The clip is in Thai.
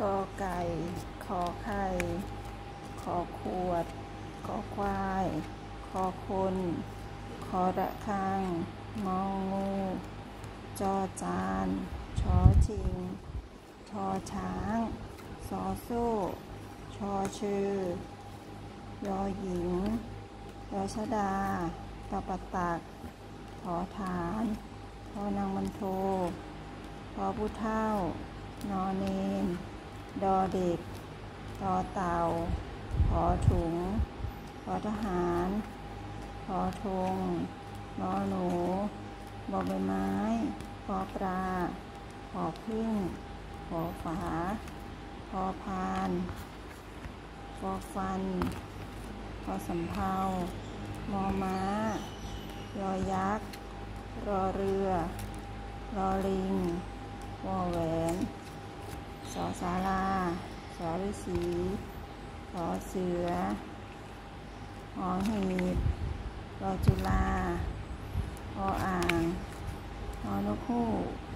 กอไก่ขอไข่ขอขวดขอควายขอคนขอระฆังงองูจอจานชอชิงชอช้างสอโซ่ชอชือยอหญิงยอชดาตปตักขอฐานขอนางมันโทขอผู้เฒ่านอเนนดอเด็กตอเต่าขอถุงขอทหารขอธงนอหนูบอใบไม้ขอปลาขอพึ่งขอฝาขอพานขอฟันขอสำเภามอม้ายอยักษ์รอเรือรอลิงวอแหวนสอศาลาสอฤาษีสอเสือหอหีบรอจุฬาออ่างนกฮูก